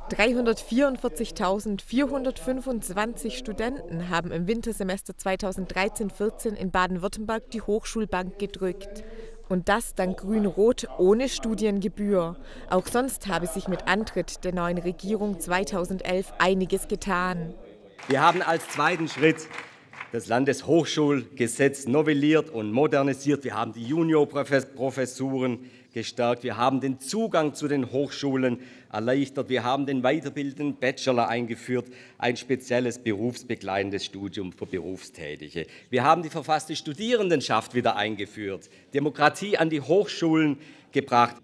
344.425 Studenten haben im Wintersemester 2013/14 in Baden-Württemberg die Hochschulbank gedrückt. Und das dank Grün-Rot ohne Studiengebühr. Auch sonst habe sich mit Antritt der neuen Regierung 2011 einiges getan. Wir haben als zweiten Schritt das Landeshochschulgesetz novelliert und modernisiert. Wir haben die Juniorprofessuren gestärkt. Wir haben den Zugang zu den Hochschulen erleichtert. Wir haben den weiterbildenden Bachelor eingeführt, ein spezielles berufsbegleitendes Studium für Berufstätige. Wir haben die verfasste Studierendenschaft wieder eingeführt, Demokratie an die Hochschulen gebracht.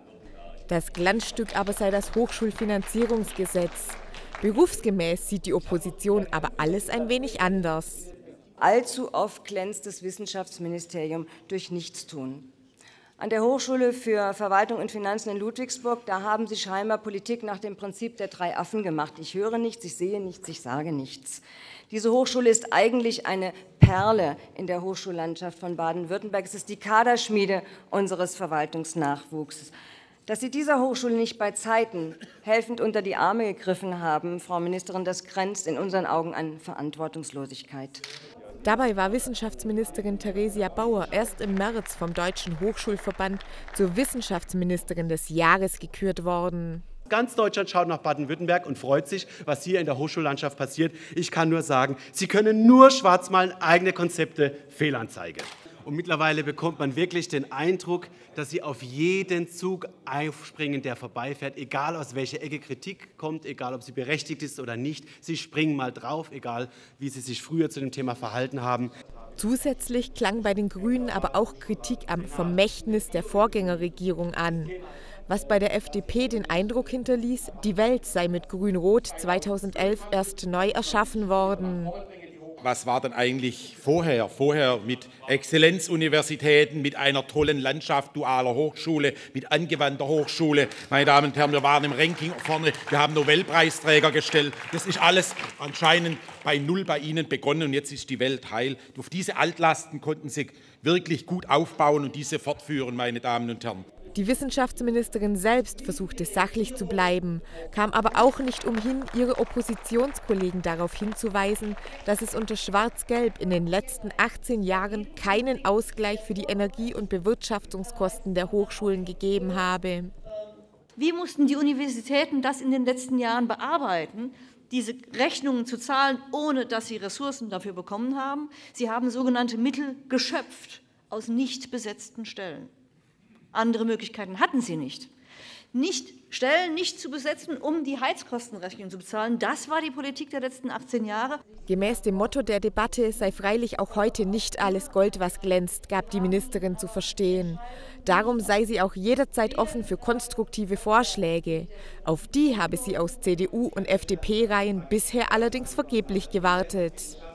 Das Glanzstück aber sei das Hochschulfinanzierungsgesetz. Berufsgemäß sieht die Opposition aber alles ein wenig anders. Allzu oft glänzt das Wissenschaftsministerium durch Nichtstun. An der Hochschule für Verwaltung und Finanzen in Ludwigsburg, da haben sie scheinbar Politik nach dem Prinzip der 3 Affen gemacht. Ich höre nichts, ich sehe nichts, ich sage nichts. Diese Hochschule ist eigentlich eine Perle in der Hochschullandschaft von Baden-Württemberg. Es ist die Kaderschmiede unseres Verwaltungsnachwuchses. Dass Sie dieser Hochschule nicht bei Zeiten helfend unter die Arme gegriffen haben, Frau Ministerin, das grenzt in unseren Augen an Verantwortungslosigkeit. Dabei war Wissenschaftsministerin Theresia Bauer erst im März vom Deutschen Hochschulverband zur Wissenschaftsministerin des Jahres gekürt worden. Ganz Deutschland schaut nach Baden-Württemberg und freut sich, was hier in der Hochschullandschaft passiert. Ich kann nur sagen, Sie können nur schwarz malen, eigene Konzepte, Fehlanzeige. Und mittlerweile bekommt man wirklich den Eindruck, dass Sie auf jeden Zug aufspringen, der vorbeifährt, egal aus welcher Ecke Kritik kommt, egal ob sie berechtigt ist oder nicht. Sie springen mal drauf, egal wie Sie sich früher zu dem Thema verhalten haben. Zusätzlich klang bei den Grünen aber auch Kritik am Vermächtnis der Vorgängerregierung an. Was bei der FDP den Eindruck hinterließ, die Welt sei mit Grün-Rot 2011 erst neu erschaffen worden. Was war denn eigentlich vorher? Vorher mit Exzellenzuniversitäten, mit einer tollen Landschaft dualer Hochschule, mit angewandter Hochschule. Meine Damen und Herren, wir waren im Ranking vorne, wir haben Nobelpreisträger gestellt. Das ist alles anscheinend bei Null bei Ihnen begonnen und jetzt ist die Welt heil. Auf diese Altlasten konnten Sie wirklich gut aufbauen und diese fortführen, meine Damen und Herren. Die Wissenschaftsministerin selbst versuchte sachlich zu bleiben, kam aber auch nicht umhin, ihre Oppositionskollegen darauf hinzuweisen, dass es unter Schwarz-Gelb in den letzten 18 Jahren keinen Ausgleich für die Energie- und Bewirtschaftungskosten der Hochschulen gegeben habe. Wie mussten die Universitäten das in den letzten Jahren bearbeiten, diese Rechnungen zu zahlen, ohne dass sie Ressourcen dafür bekommen haben? Sie haben sogenannte Mittel geschöpft aus nicht besetzten Stellen. Andere Möglichkeiten hatten sie nicht. Stellen nicht zu besetzen, um die Heizkostenrechnung zu bezahlen, das war die Politik der letzten 18 Jahre. Gemäß dem Motto der Debatte sei freilich auch heute nicht alles Gold, was glänzt, gab die Ministerin zu verstehen. Darum sei sie auch jederzeit offen für konstruktive Vorschläge. Auf die habe sie aus CDU- und FDP-Reihen bisher allerdings vergeblich gewartet.